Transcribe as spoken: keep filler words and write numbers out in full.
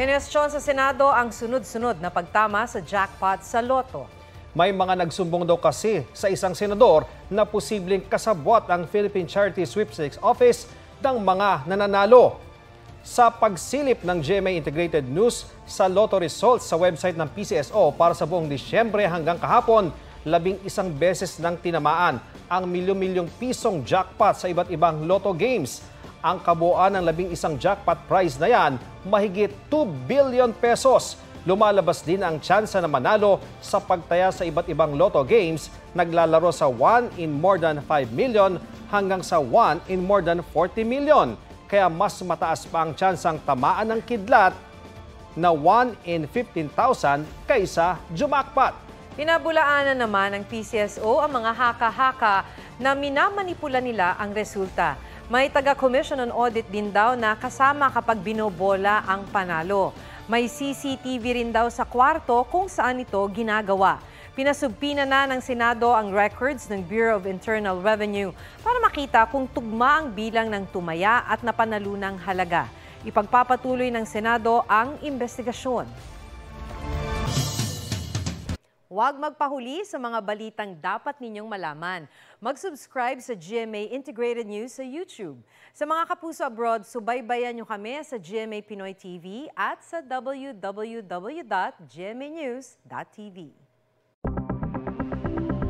Kinwestiyon sa Senado ang sunod-sunod na pagtama sa jackpot sa loto. May mga nagsumbong daw kasi sa isang senador na posibleng kasabwat ang Philippine Charity Sweepstakes Office ng mga nananalo. Sa pagsilip ng G M A Integrated News sa lotto results sa website ng P C S O para sa buong Disyembre hanggang kahapon, labing isang beses nang tinamaan ang milyon-milyong pisong jackpot sa iba't ibang lotto games. Ang kabuuan ng labing isang jackpot prize na yan, mahigit two billion pesos. Lumalabas din ang tsansa na manalo sa pagtaya sa iba't ibang lotto games, naglalaro sa one in more than five million hanggang sa one in more than forty million. Kaya mas mataas pa ang tsansang tamaan ng kidlat na one in fifteen thousand kaysa jumakpat. Pinabulaanan naman ng P C S O ang mga haka-haka na minamanipula nila ang resulta. May taga-Commission on Audit din daw na kasama kapag binobola ang panalo. May C C T V rin daw sa kwarto kung saan ito ginagawa. Pinasubpina na ng Senado ang records ng Bureau of Internal Revenue para makita kung tugma ang bilang ng tumaya at napanalunang halaga. Ipagpapatuloy ng Senado ang investigasyon. Huwag magpahuli sa mga balitang dapat ninyong malaman. Mag-subscribe sa G M A Integrated News sa YouTube. Sa mga kapuso abroad, subaybayan nyo kami sa G M A Pinoy T V at sa w w w dot g m a news dot t v.